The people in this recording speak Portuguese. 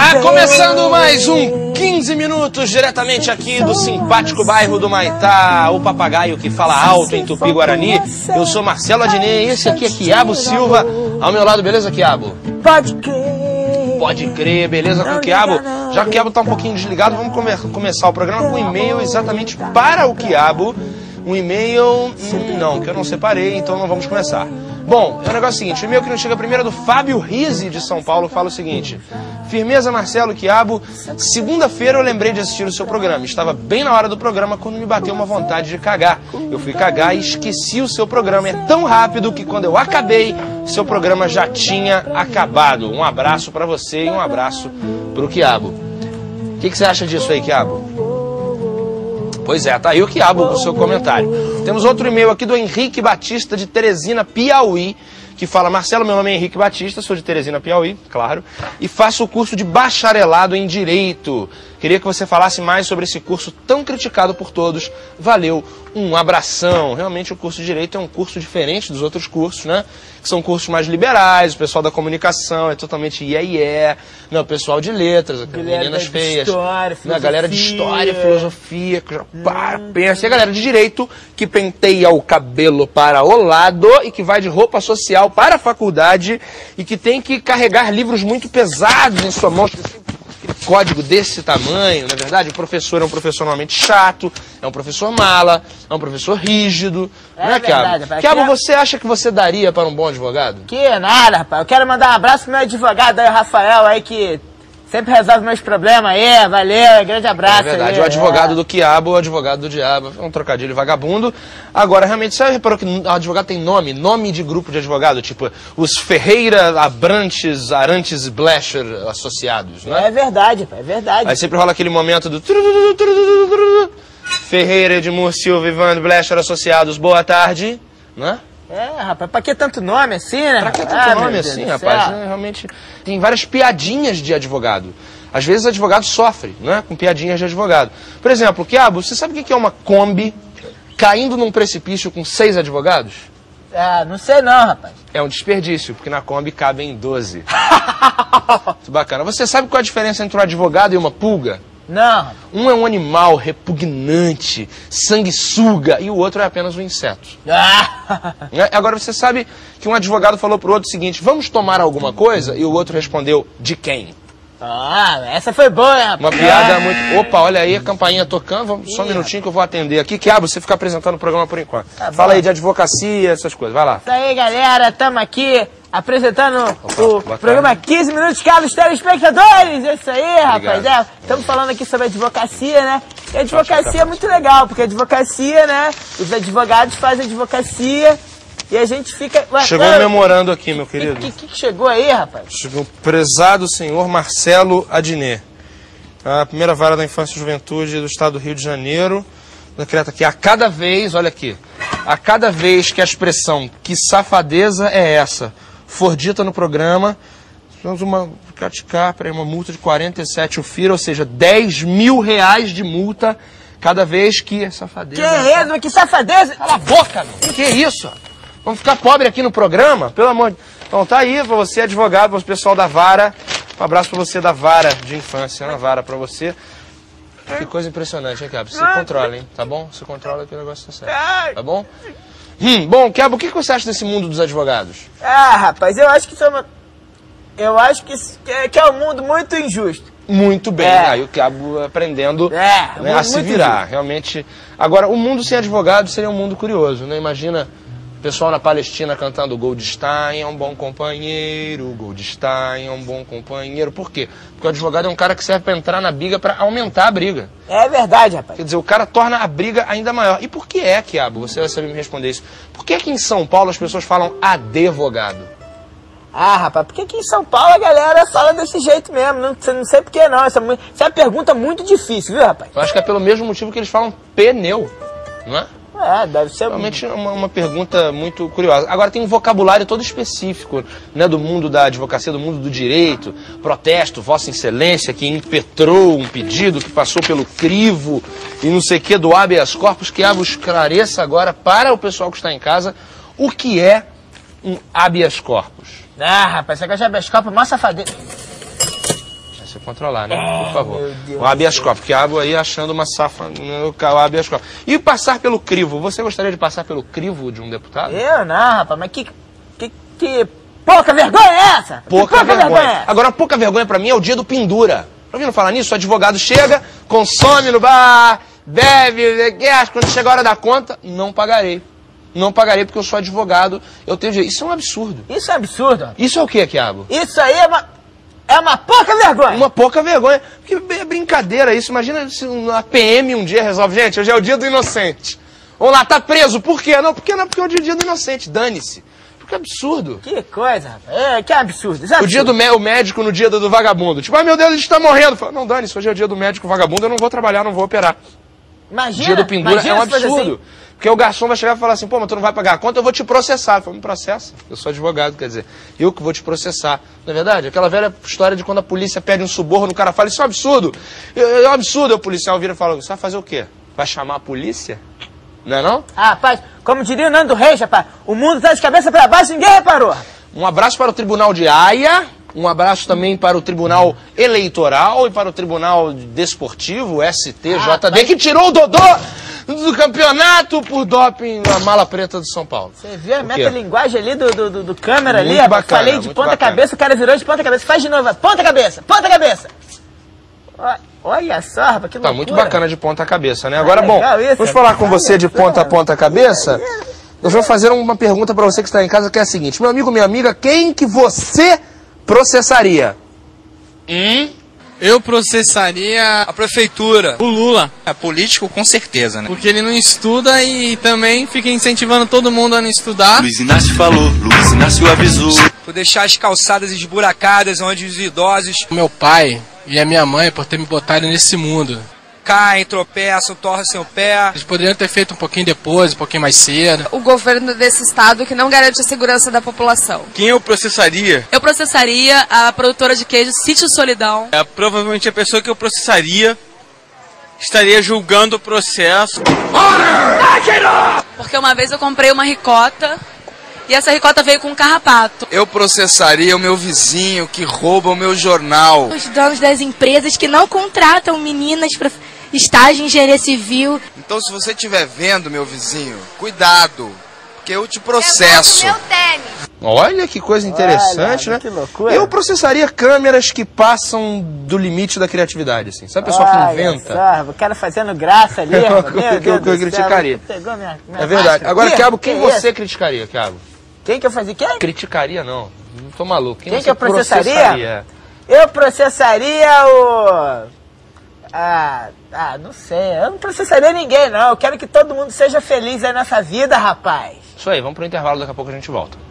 Tá começando mais um 15 minutos diretamente aqui do simpático bairro do Maitá, o papagaio que fala alto em Tupi-Guarani. Eu sou Marcelo Adnet, esse aqui é Quiabo Silva, ao meu lado, beleza, Quiabo? Pode crer. Pode crer, beleza com o Quiabo? Já que o Quiabo tá um pouquinho desligado, vamos começar o programa com um e-mail exatamente para o Quiabo. Um e-mail, não, que eu não separei, então não vamos começar. Bom, é o negócio seguinte, o e-mail que nos chega primeiro é do Fábio Rizzi, de São Paulo, fala o seguinte: firmeza, Marcelo, Quiabo, segunda-feira eu lembrei de assistir o seu programa, estava bem na hora do programa quando me bateu uma vontade de cagar. Eu fui cagar e esqueci o seu programa, é tão rápido que quando eu acabei, seu programa já tinha acabado. Um abraço pra você e um abraço pro Quiabo. O que você acha disso aí, Quiabo? Pois é, tá aí o Quiabo com o seu comentário. Temos outro e-mail aqui do Henrique Batista, de Teresina, Piauí, que fala: Marcelo, meu nome é Henrique Batista, sou de Teresina, Piauí, claro, e faço o curso de bacharelado em Direito. Queria que você falasse mais sobre esse curso tão criticado por todos. Valeu, um abração. Realmente o curso de Direito é um curso diferente dos outros cursos, né? Que são cursos mais liberais, o pessoal da comunicação é totalmente não, o pessoal de letras, meninas feias, história, a galera de história, filosofia, que já pensa, e a galera de Direito, que penteia o cabelo para o lado e que vai de roupa social para a faculdade e que tem que carregar livros muito pesados em sua mão, código desse tamanho, na verdade. O professor é um professor normalmente chato, é um professor mala, é um professor rígido, não é, Quiabo? Quiabo, você acha que você daria para um bom advogado? Que nada, rapaz. Eu quero mandar um abraço pro meu advogado aí, o Rafael, aí, que sempre resolve meus problemas aí. Valeu, grande abraço. É verdade, aí, o advogado do Quiabo, o advogado do diabo, é um trocadilho vagabundo. Agora, realmente, você reparou que o advogado tem nome de grupo de advogado, tipo os Ferreira, Abrantes, Arantes e Blecher associados, né? É verdade, pai, é verdade. Aí sempre rola aquele momento do Ferreira, Edmur, Silva, Ivan, Blecher associados, boa tarde, né? É, rapaz, pra que tanto nome assim, né? Pra que tanto nome assim, rapaz? Realmente tem várias piadinhas de advogado. Às vezes o advogado sofre, né? Com piadinhas de advogado. Por exemplo, Quiabo, você sabe o que é uma Kombi caindo num precipício com 6 advogados? Ah, não sei não, rapaz. É um desperdício, porque na Kombi cabem 12. Muito bacana. Você sabe qual é a diferença entre um advogado e uma pulga? Não. Um é um animal repugnante, sanguessuga, e o outro é apenas um inseto. Agora você sabe que um advogado falou pro outro o seguinte: vamos tomar alguma coisa? E o outro respondeu: de quem? Ah, essa foi boa, hein, rapaz? Uma piada muito... Opa, olha aí a campainha tocando. Vamos só um minutinho que eu vou atender aqui. Quiabo, você fica apresentando o programa por enquanto. Tá. Fala aí de advocacia, essas coisas. Vai lá. Isso aí, galera. Estamos aqui apresentando o programa 15 Minutos Caros Telespectadores. É isso aí, rapaz. Estamos falando aqui sobre advocacia, né? E a advocacia é muito legal, porque a advocacia, né? Os advogados fazem advocacia e a gente fica... Chegou um memorando aqui, meu querido. O que chegou aí, rapaz? Chegou o prezado senhor Marcelo Adnet. A primeira vara da infância e juventude do estado do Rio de Janeiro decreta que a cada vez, olha aqui, a cada vez que a expressão "que safadeza é essa" for dita no programa, temos uma multa de 47 UFIRA, ou seja, 10 mil reais de multa cada vez que safadeza... Que isso? Que safadeza? Cala a boca, meu. Que isso? Vamos ficar pobre aqui no programa? Pelo amor de... Então tá aí, pra você advogado, para o pessoal da vara, um abraço pra você da vara de infância, uma vara pra você. Que coisa impressionante, hein, Quiabo? Você controla, hein? Tá bom? Você controla que o negócio tá certo. Tá bom? Bom, Quiabo, o que você acha desse mundo dos advogados? Ah, rapaz, eu acho que isso é uma... Eu acho que é um mundo muito injusto. Muito bem, aí o Quiabo aprendendo a se virar, realmente. Agora, o mundo sem advogado seria um mundo curioso, né? Imagina o pessoal na Palestina cantando Goldstein é um bom companheiro, Goldstein é um bom companheiro. Por quê? Porque o advogado é um cara que serve para entrar na briga, para aumentar a briga. É verdade, rapaz. Quer dizer, o cara torna a briga ainda maior. E por que é, Quiabo? Você vai saber me responder isso. Por que é que em São Paulo as pessoas falam advogado? Ah, rapaz, porque aqui em São Paulo a galera fala desse jeito mesmo. Não sei por que não. Essa é uma pergunta muito difícil, viu, rapaz? Eu acho que é pelo mesmo motivo que eles falam pneu, não é? Deve ser... Realmente uma pergunta muito curiosa. Agora tem um vocabulário todo específico, né, do mundo da advocacia, do mundo do direito. Protesto, Vossa Excelência, que impetrou um pedido que passou pelo crivo e não sei o que do habeas corpus. Quiabo, esclareça agora para o pessoal que está em casa o que é um habeas corpus. Ah, rapaz, esse negócio de habeas corpus é mó safadeza. Você controlar, né? Por favor. Meu Deus O habeas corpus, Quiabo aí achando uma safa no habeas corpus. E passar pelo crivo, você gostaria de passar pelo crivo de um deputado? Eu não, rapaz, mas que pouca vergonha é essa? Pouca vergonha. Agora, pouca vergonha pra mim é o dia do pendura. Já ouviram falar nisso? O advogado chega, consome no bar, bebe, quando chega a hora da conta, não pagarei. Não pagarei porque eu sou advogado, eu tenho direito. Isso é um absurdo. Isso é absurdo. Isso é o que, Quiabo? Isso aí é uma pouca vergonha. Uma pouca vergonha. Porque é brincadeira isso. Imagina se a PM um dia resolve, gente, hoje é o dia do inocente. Vamos lá, tá preso. Por quê? Não, porque é o dia do inocente. Dane-se. Que absurdo. Que coisa, rapaz. Que absurdo. Isso é absurdo. O dia do médico no dia do vagabundo. Tipo, ai meu Deus, ele está morrendo. Fala, não, dane-se, hoje é o dia do médico vagabundo, eu não vou trabalhar, não vou operar. Imagina. Dia do pendura é um absurdo. Assim. Porque o garçom vai chegar e falar assim, pô, mas tu não vai pagar a conta, eu vou te processar. Fala, me processa. Eu sou advogado, quer dizer, eu que vou te processar. Não é verdade? Aquela velha história de quando a polícia pede um suborno, o cara fala, isso é um absurdo. É um absurdo. O policial vira e fala, você vai fazer o quê? Vai chamar a polícia? Não é não? Ah, rapaz, como diria o Nando Reis, rapaz, o mundo tá de cabeça pra baixo e ninguém reparou. Um abraço para o Tribunal de Haia, um abraço também para o Tribunal Eleitoral e para o Tribunal Desportivo, STJD, que tirou o Dodô do campeonato por doping na mala preta do São Paulo. Você viu a metalinguagem ali do câmera muito ali? Bacana, falei de ponta cabeça, o cara virou de ponta cabeça. Faz de novo, ponta cabeça, ponta cabeça. Olha só, rapaz, que loucura. Tá muito bacana de ponta cabeça, né? Agora, bom, isso, vamos falar com você de ponta a ponta cabeça. Eu vou fazer uma pergunta para você que está em casa, que é a seguinte. Meu amigo, minha amiga, quem que você processaria? Eu processaria a prefeitura, o Lula. É político, com certeza, né? Porque ele não estuda e também fica incentivando todo mundo a não estudar. Luiz Inácio falou, Luiz Inácio avisou. Por deixar as calçadas esburacadas onde os idosos Meu pai e a minha mãe por ter me botado nesse mundo. caem, tropeçam, torcem o pé. Eles poderiam ter feito um pouquinho depois, um pouquinho mais cedo. O governo desse estado que não garante a segurança da população. Quem eu processaria? Eu processaria a produtora de queijo Sítio Solidão. Provavelmente a pessoa que eu processaria estaria julgando o processo. Porque uma vez eu comprei uma ricota e essa ricota veio com um carrapato. Eu processaria o meu vizinho que rouba o meu jornal. Os donos das empresas que não contratam meninas para estágio em engenharia civil. Então, se você estiver vendo, meu vizinho, cuidado, porque eu te processo. Eu vou com meu tênis. Olha que coisa interessante, Olha, né? que loucura. Eu processaria câmeras que passam do limite da criatividade, assim. Sabe o pessoal que inventa? Só, o cara fazendo graça ali. É uma meu coisa Deus que eu do céu, criticaria. pegou minha É verdade. máscara. Agora, Quiabo, quem Que você isso? criticaria, Quiabo? Quem que eu fazia? Quem? Criticaria, não. Não tô maluco. Quem você que eu processaria? processaria? Eu processaria o... não sei. Eu não processaria ninguém, não. Eu quero que todo mundo seja feliz aí nessa vida, rapaz. Isso aí, vamos pro intervalo, daqui a pouco a gente volta.